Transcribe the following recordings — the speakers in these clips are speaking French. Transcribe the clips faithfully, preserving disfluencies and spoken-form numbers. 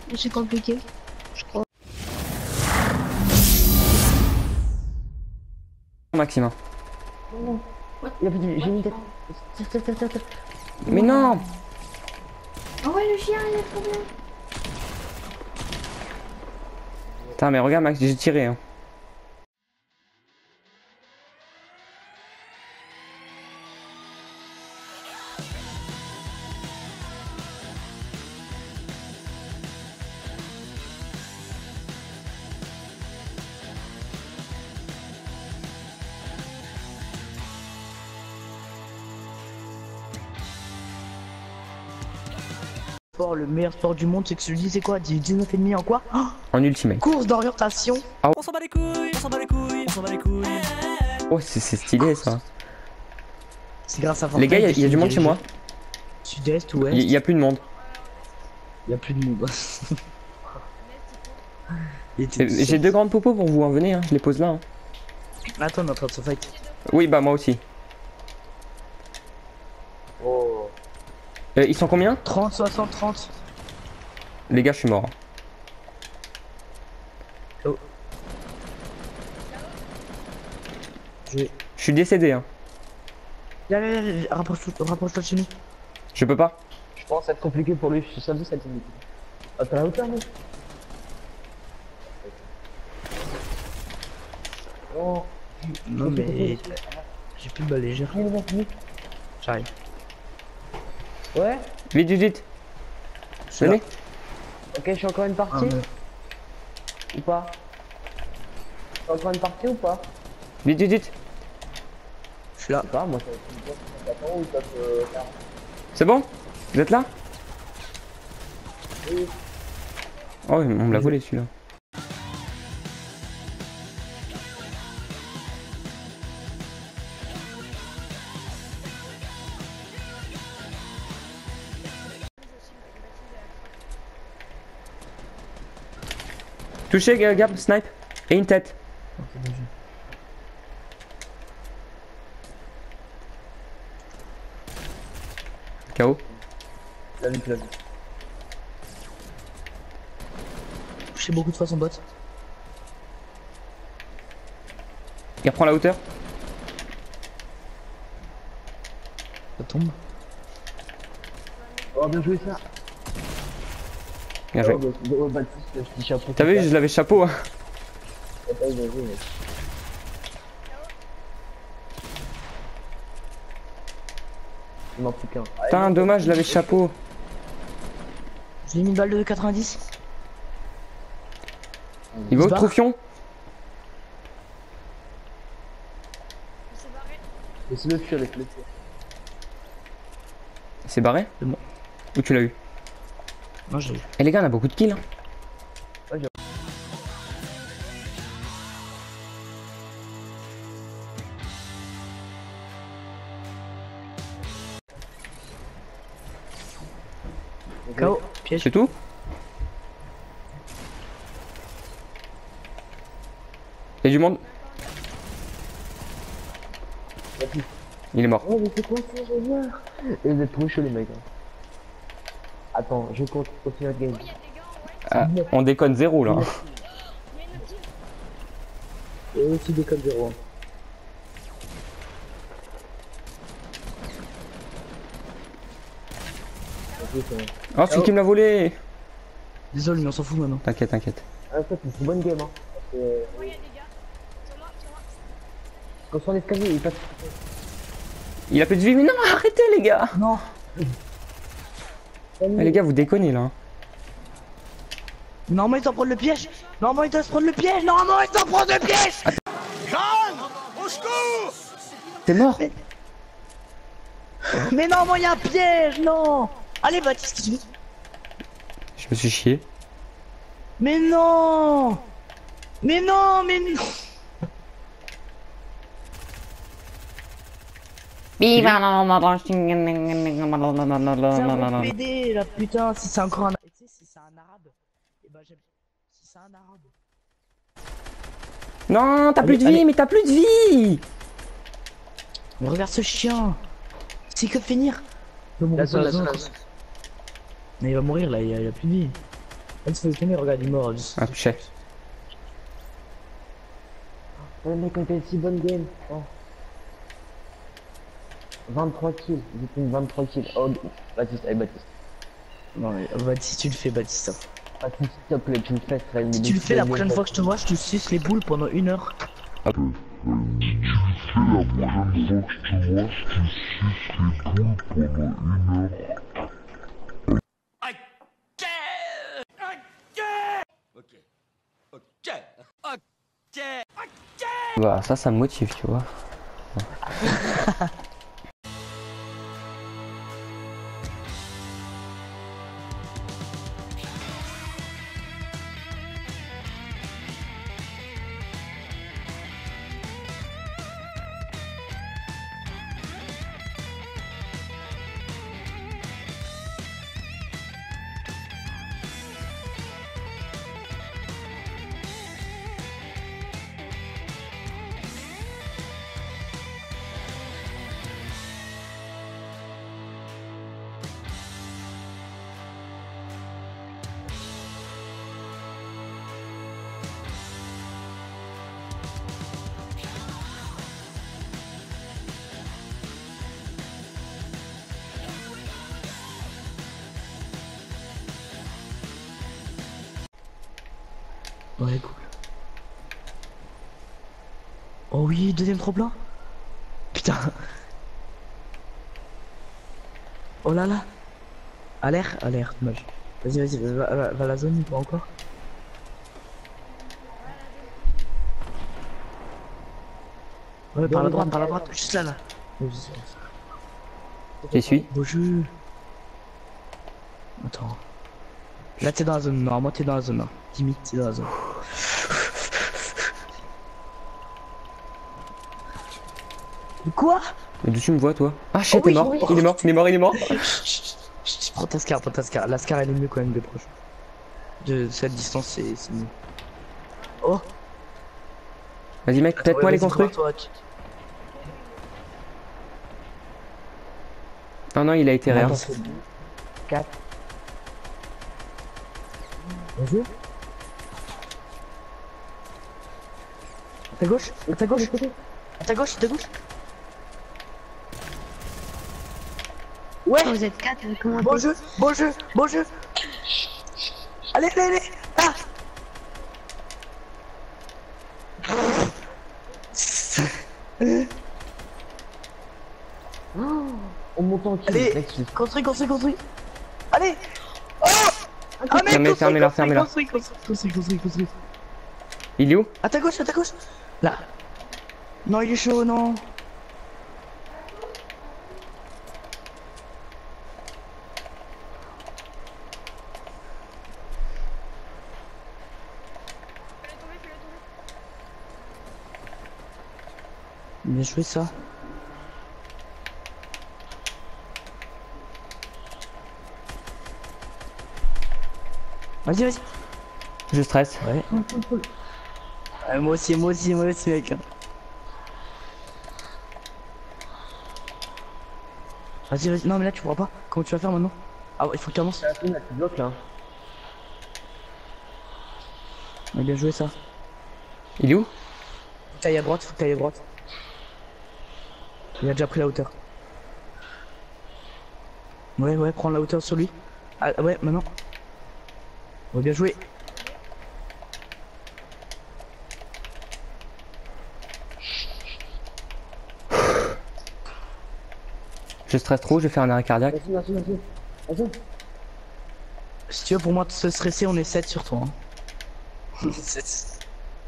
c'est compliqué, je crois. Maxime. Non, non. Il a fait du... J'ai mis une tête. Tire, tire, tire, tire, tire. Mais non. Ah ouais, le chien, il est trop bien. Putain, mais regarde, Max, j'ai tiré. Hein. Le meilleur sport du monde, c'est que celui c'est quoi? dix-neuf et demi en quoi? Oh, en ultimate. course d'orientation. Ah. On s'en bat les couilles, on s'en bat les couilles, on s'en bat les couilles. Oh, c'est stylé ça. C'est grâce à Les gars, il y, y a du monde chez moi. Sud-est, ouest. Il y, y a plus de monde. Il y a plus de monde. J'ai deux grandes popos pour vous, en venez, hein. Je les pose là. Hein. Attends, on est en train de se fight. Oui, bah moi aussi. Oh. Euh, ils sont combien? trente, soixante, trente. Les gars, je suis mort. Oh. Je... Je suis décédé. Hein. Viens, viens, viens, rapproche-toi rapproche de chez nous. Je peux pas. Je pense que ça va être compliqué pour lui, je suis seul de cette unité. Ah, t'as la hauteur, mec? Oh. Non, mais... J'ai plus de balles légères. J'arrive. Ouais. Vite, vite, vite. Venez. Ok, je suis encore une partie. Ah, mais... Ou pas? Je suis encore une partie ou pas? Vite, vite, vite. Je suis là. Pas, moi, c'est bon? Vous êtes là? Oui. Oh, on me l'a volé celui-là. Touché, Gab, snipe. Et une tête. K O. Touché beaucoup de fois son bot. Il reprend la hauteur. Ça tombe. Oh, bien joué ça. Bien joué. Oh, bah, oh, bah, t'as vu, je l'avais chapeau. Hein. Putain, dommage, je l'avais chapeau. J'ai mis une balle de quatre-vingt-dix. Il va au troufion. Laisse-le fuir, laisse-le fuir. C'est barré? C'est bon. Où tu l'as eu? Non, j'ai eu. Eh les gars, on a beaucoup de kills. Hein. Ouais, K O, piège. C'est tout? Y'a du monde. Il est mort. Oh, mais c'est quoi ça, je meurs. Et vous êtes trop chaud les mecs. Hein. Attends, je compte, continue le game. Ah, on déconne zéro là. Et aussi déconne zéro. Oh, c'est qui me l'a volé? Désolé, mais on s'en fout maintenant. T'inquiète, t'inquiète. Ah, ça, c'est une bonne game. Hein. Euh... Oui, y'a des gars. Quand on l'escalier, il passe. Il a plus de vie, mais non, arrêtez les gars. Non. Eh, les gars, vous déconnez là. Normalement, il doit prendre le piège. Normalement, il doit se prendre le piège. Normalement, il doit prendre le piège. Jeanne, au secours. T'es mort. Mais... mais normalement, il y a un piège, non. Allez, Baptiste, tu veux. Je me suis chié. Mais non. Mais non, mais non. C'est un P D là, putain, si c'est encore un... Tu sais, si c'est un arabe, et bah j'aime... Si c'est un arabe... Non, t'as plus de vie, allez. mais t'as plus de vie. Mais regarde ce chien. C'est que de finir. La zone, la zone, la zone. Mais il va mourir là, il a, il a plus de vie. Elle se fait tenir, regarde, il meurt. Ah, chef. Le mec, on fait une si bonne game. Oh. vingt-trois kills. J'ai fait vingt-trois kills. Oh, Baptiste, allez, Baptiste. Non, mais Baptiste, tu le fais, Baptiste. Baptiste, s'il te plaît, tu me fais. Si tu le fais la prochaine fois que je te vois, je te suce les boules pendant une heure. La prochaine fois que je te vois, je te suce les boules pendant une heure. Ok. Ok. Ok. Ok. Bah, ça, ça me motive, tu vois. Ouais, cool. Oh oui, deuxième trop-plein. Putain. Oh là là. À l'air, à l'air, dommage. Vas-y, vas-y, va, va, va la zone, pas encore. Ouais, par la droite, par la droite, juste là, là. J'y suis. Beau jeu. Attends. Là, t'es dans la zone. Normalement, t'es dans la zone. Hein. Limite, t'es dans la zone. Quoi? Mais d'où tu me vois, toi? Ah, shit, Oh oui, il est mort. oui. Il est mort, il est mort, il est mort. Chut, prends ta scar, prends ta scar. La scar, elle est mieux quand même de proche. De cette distance, c'est c'est mieux. Oh! Vas-y, mec, peut-être moi les construire. Non, non, il a été réa. quatre. Vas-y. À ta gauche, à ta gauche, à ta gauche, à ta gauche. Ouais. Oh, vous êtes quatre, comment Bon jeu, bon jeu, bon jeu. Allez, allez, allez. Ah. On monte en kill. Allez, mec, je- construis, construis, construis. Allez. Oh. Ah mec, Fermez, construis, fermez-la, construis, fermez-la. construis, construis, construis, construis, construis. Il est où? À ta gauche, à ta gauche. Là. Non, il est chaud, non. Bien joué ça. Vas-y, vas-y. Je stresse. Ouais. Ouais, moi aussi, moi aussi, moi aussi, mec. Vas-y, vas-y. Non, mais là, tu pourras pas. Comment tu vas faire maintenant? Ah, ouais, il faut que tu avances. Là, tu bloques là. Ouais, bien joué ça. Il est où? Faut que t'ailles à droite, faut que t'ailles à droite. Il a déjà pris la hauteur. Ouais, ouais, prends la hauteur sur lui. Ah, ouais, maintenant. Ouais, bien joué. Je stresse trop, je vais faire un arrêt cardiaque. Vas-y, vas-y, vas-y. Vas-y. Si tu veux, pour moi, de se stresser, on est sept sur toi. Hein. sept.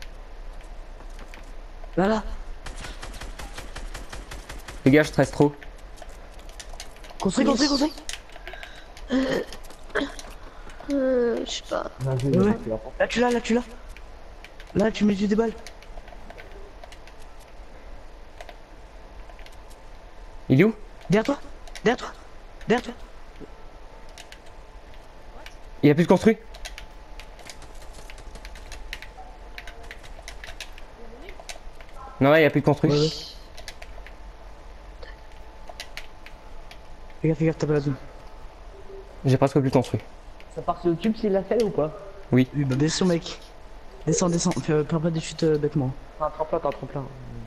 Là, là. Les gars, je stresse trop. Construis, construis, construis. Euh, je sais pas. Vas-y, Ouais, ouais. vas-y. Là, tu l'as, là, tu l'as. Là, tu mets du des balles. Il est où? Derrière toi. Derrière toi. Derrière toi. Il a plus de construit. Non, ouais, il a plus de construit. Ouais, ouais. Fais gaffe, fais gaffe, t'as pas la zone. J'ai presque plus construit. Ça part sur YouTube s'il l'a fait ou pas? Oui. Oui, bah bien sûr, mec. Descends, descends, fais fais pas des chutes euh, bêtement. T'as un tremplin, t'as un tremplin.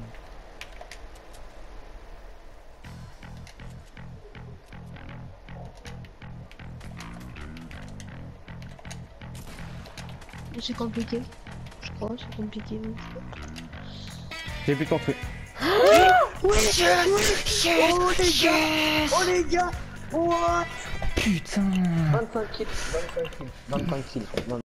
C'est compliqué. Je crois, c'est compliqué. oui. J'ai plus de construit. Oh les gars, oh les gars, what? Putain. vingt-cinq kills, vingt-cinq kills, vingt-cinq kills.